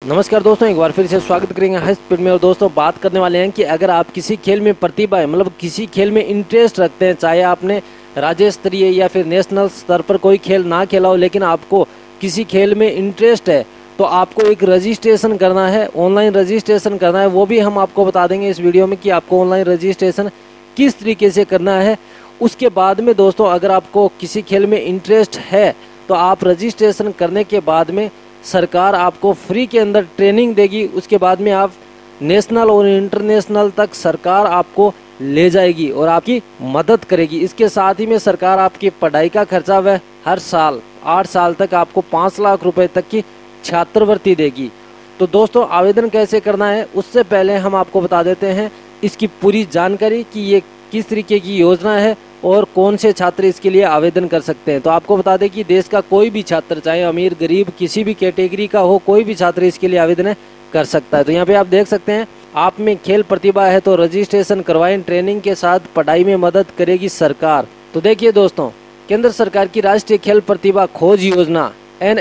नमस्कार दोस्तों, एक बार फिर से स्वागत करेंगे हाई स्पीड में। और दोस्तों बात करने वाले हैं कि अगर आप किसी खेल में प्रतिभा है, मतलब किसी खेल में इंटरेस्ट रखते हैं, चाहे आपने राज्य स्तरीय या फिर नेशनल स्तर पर कोई खेल ना खेला हो, लेकिन आपको किसी खेल में इंटरेस्ट है, तो आपको एक रजिस्ट्रेशन करना है, ऑनलाइन रजिस्ट्रेशन करना है। वो भी हम आपको बता देंगे इस वीडियो में कि आपको ऑनलाइन रजिस्ट्रेशन किस तरीके से करना है। उसके बाद में दोस्तों अगर आपको किसी खेल में इंटरेस्ट है तो आप रजिस्ट्रेशन करने के बाद में सरकार आपको फ्री के अंदर ट्रेनिंग देगी। उसके बाद में आप नेशनल और इंटरनेशनल तक सरकार आपको ले जाएगी और आपकी मदद करेगी। इसके साथ ही में सरकार आपकी पढ़ाई का खर्चा वह हर साल 8 साल तक आपको 5 लाख रुपए तक की छात्रवृत्ति देगी। तो दोस्तों आवेदन कैसे करना है उससे पहले हम आपको बता देते हैं इसकी पूरी जानकारी कि ये किस तरीके की योजना है और कौन से छात्र इसके लिए आवेदन कर सकते हैं। तो आपको बता दें कि देश का कोई भी छात्र, चाहे अमीर गरीब किसी भी कैटेगरी का हो, कोई भी छात्र इसके लिए आवेदन कर सकता है। तो यहाँ पे आप देख सकते हैं, आप में खेल प्रतिभा है तो रजिस्ट्रेशन करवाएं, ट्रेनिंग के साथ पढ़ाई में मदद करेगी सरकार। तो देखिए दोस्तों, केंद्र सरकार की राष्ट्रीय खेल प्रतिभा खोज योजना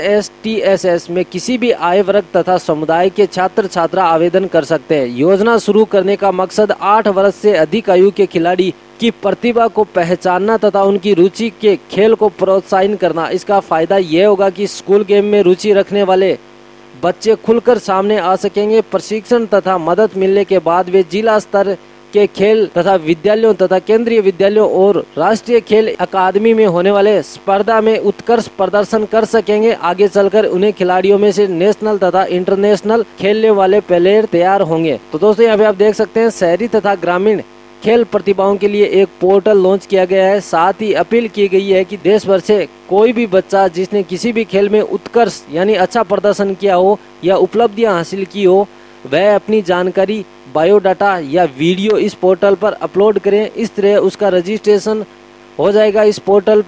NSTSS में किसी भी आय वर्ग तथा समुदाय के छात्र छात्रा आवेदन कर सकते हैं। योजना शुरू करने का मकसद 8 वर्ष से अधिक आयु के खिलाड़ी की प्रतिभा को पहचानना तथा उनकी रुचि के खेल को प्रोत्साहन करना। इसका फायदा यह होगा कि स्कूल गेम में रुचि रखने वाले बच्चे खुलकर सामने आ सकेंगे। प्रशिक्षण तथा मदद मिलने के बाद वे जिला स्तर के खेल तथा विद्यालयों तथा केंद्रीय विद्यालयों और राष्ट्रीय खेल अकादमी में होने वाले स्पर्धा में उत्कृष्ट प्रदर्शन कर सकेंगे। आगे चलकर उन्हें खिलाड़ियों में से नेशनल तथा इंटरनेशनल खेलने वाले प्लेयर तैयार होंगे। तो दोस्तों यहाँ पे आप देख सकते हैं, शहरी तथा ग्रामीण खेल प्रतिभाओं के लिए एक पोर्टल लॉन्च किया गया है। साथ ही अपील की गई है कि देश भर से कोई भी बच्चा जिसने किसी भी खेल में उत्कृष्ट यानी अच्छा प्रदर्शन किया हो या उपलब्धियां हासिल की हो, वह अपनी जानकारी, बायोडाटा या वीडियो इस पोर्टल पर अपलोड करें। इस तरह उसका रजिस्ट्रेशन हो जाएगा। इस पोर्टल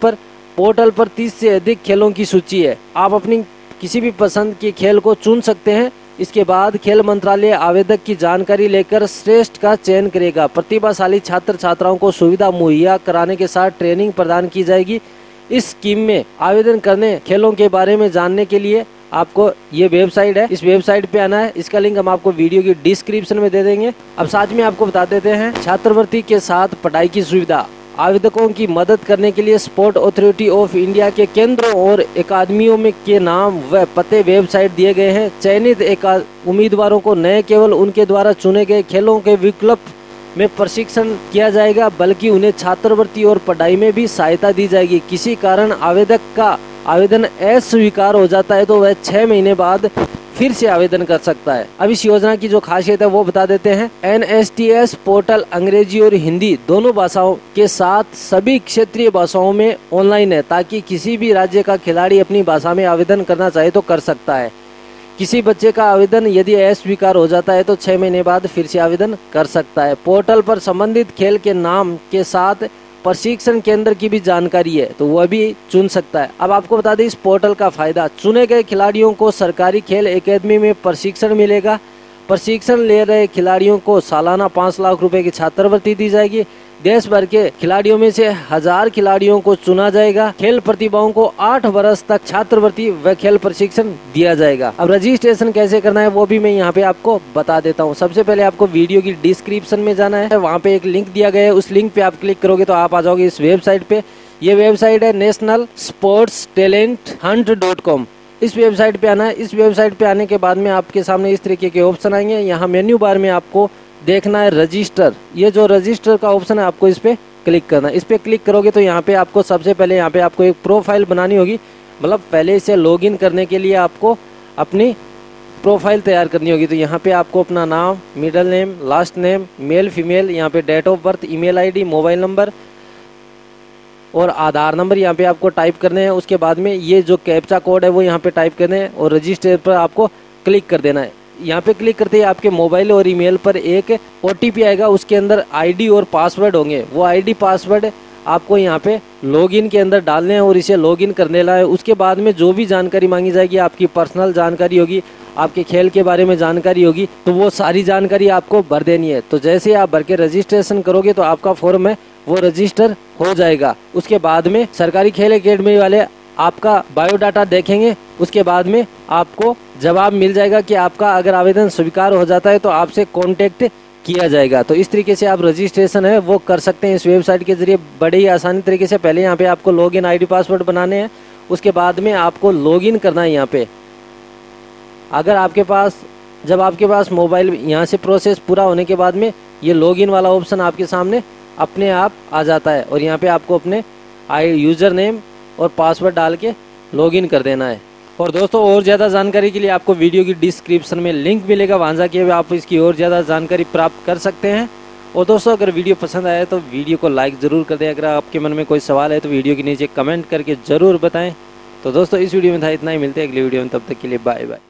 पर 30 से अधिक खेलों की सूची है। आप अपनी किसी भी पसंद के खेल को चुन सकते हैं। इसके बाद खेल मंत्रालय आवेदक की जानकारी लेकर श्रेष्ठ का चयन करेगा। प्रतिभाशाली छात्र छात्राओं को सुविधा मुहैया कराने के साथ ट्रेनिंग प्रदान की जाएगी। इस स्कीम में आवेदन करने खेलों के बारे में जानने के लिए आपको ये वेबसाइट है, इस वेबसाइट पे आना है। इसका लिंक हम आपको वीडियो की डिस्क्रिप्शन में दे देंगे। अब साथ में आपको बता देते हैं, छात्रवृत्ति के साथ पढ़ाई की सुविधा। आवेदकों की मदद करने के लिए स्पोर्ट अथॉरिटी ऑफ इंडिया के केंद्रों और अकादमियों में के नाम व पते वेबसाइट दिए गए हैं। चयनित उम्मीदवारों को न केवल उनके द्वारा चुने गए खेलों के विकल्प में प्रशिक्षण किया जाएगा, बल्कि उन्हें छात्रवृत्ति और पढ़ाई में भी सहायता दी जाएगी। किसी कारण आवेदक का आवेदन अस्वीकार हो जाता है तो वह 6 महीने बाद फिर से आवेदन कर सकता है। अब इस योजना की जो खासियत है वो बता देते हैं। NSTS पोर्टल अंग्रेजी और हिंदी दोनों भाषाओं के साथ सभी क्षेत्रीय भाषाओं में ऑनलाइन है, ताकि किसी भी राज्य का खिलाड़ी अपनी भाषा में आवेदन करना चाहे तो कर सकता है। किसी बच्चे का आवेदन यदि अस्वीकार हो जाता है तो 6 महीने बाद फिर से आवेदन कर सकता है। पोर्टल पर संबंधित खेल के नाम के साथ प्रशिक्षण केंद्र की भी जानकारी है, तो वह भी चुन सकता है। अब आपको बता दें इस पोर्टल का फायदा, चुने गए खिलाड़ियों को सरकारी खेल एकेडमी में प्रशिक्षण मिलेगा। प्रशिक्षण ले रहे खिलाड़ियों को सालाना 5 लाख रुपए की छात्रवृत्ति दी जाएगी। देश भर के खिलाड़ियों में से 1000 खिलाड़ियों को चुना जाएगा। खेल प्रतिभाओं को 8 वर्ष तक छात्रवृत्ति व खेल प्रशिक्षण दिया जाएगा। अब रजिस्ट्रेशन कैसे करना है वो भी मैं यहाँ पे आपको बता देता हूँ। सबसे पहले आपको वीडियो की डिस्क्रिप्शन में जाना है, वहाँ पे एक लिंक दिया गया है, उस लिंक पे आप क्लिक करोगे तो आप आ जाओगे इस वेबसाइट पे। ये वेबसाइट है nationalsportstalenthunt.com। इस वेबसाइट पे आना है। इस वेबसाइट पे आने के बाद में आपके सामने इस तरीके के ऑप्शन आएंगे। यहाँ मेन्यू बार में आपको देखना है रजिस्टर। ये जो रजिस्टर का ऑप्शन है आपको इस पे क्लिक करना है। इस पे क्लिक करोगे तो यहाँ पे आपको सबसे पहले यहाँ पे आपको एक प्रोफाइल बनानी होगी, मतलब पहले इसे लॉगिन करने के लिए आपको अपनी प्रोफाइल तैयार करनी होगी। तो यहाँ पे आपको अपना नाम, middle name, last name, male female, यहाँ पे date of birth, email ID, mobile number और आधार नंबर यहाँ पे आपको टाइप करने हैं। उसके बाद में ये जो कैप्चा कोड है वो यहाँ पे टाइप करने हैं और रजिस्टर पर आपको क्लिक कर देना है। यहाँ पे क्लिक करते ही आपके मोबाइल और ईमेल पर एक OTP आएगा, उसके अंदर ID और पासवर्ड होंगे। वो ID पासवर्ड आपको यहाँ पे लॉगिन के अंदर डालने हैं और इसे लॉगिन करने ला है। उसके बाद में जो भी जानकारी मांगी जाएगी, आपकी पर्सनल जानकारी होगी, आपके खेल के बारे में जानकारी होगी, तो वो सारी जानकारी आपको भर देनी है। तो जैसे आप भर के रजिस्ट्रेशन करोगे तो आपका फॉर्म है वो रजिस्टर हो जाएगा। उसके बाद में सरकारी खेल एकेडमी वाले आपका बायोडाटा देखेंगे, उसके बाद में आपको जवाब मिल जाएगा कि आपका अगर आवेदन स्वीकार हो जाता है तो आपसे कॉन्टेक्ट किया जाएगा। तो इस तरीके से आप रजिस्ट्रेशन है वो कर सकते हैं इस वेबसाइट के जरिए बड़े ही आसानी तरीके से। पहले यहाँ पे आपको लॉगिन आईडी पासवर्ड बनाने हैं, उसके बाद में आपको लॉगिन करना है यहाँ पे। अगर आपके पास जब आपके पास मोबाइल यहाँ से प्रोसेस पूरा होने के बाद में ये लॉगिन वाला ऑप्शन आपके सामने अपने आप आ जाता है और यहाँ पे आपको अपने यूज़र नेम और पासवर्ड डाल के लॉगिन कर देना है। और दोस्तों और ज़्यादा जानकारी के लिए आपको वीडियो की डिस्क्रिप्शन में लिंक मिलेगा, वहाँ जाके आप इसकी और ज़्यादा जानकारी प्राप्त कर सकते हैं। और दोस्तों अगर वीडियो पसंद आया तो वीडियो को लाइक ज़रूर कर दें। अगर आपके मन में कोई सवाल है तो वीडियो के नीचे कमेंट करके ज़रूर बताएं। तो दोस्तों इस वीडियो में था इतना ही, मिलते हैं अगली वीडियो में, तब तक के लिए बाय बाय।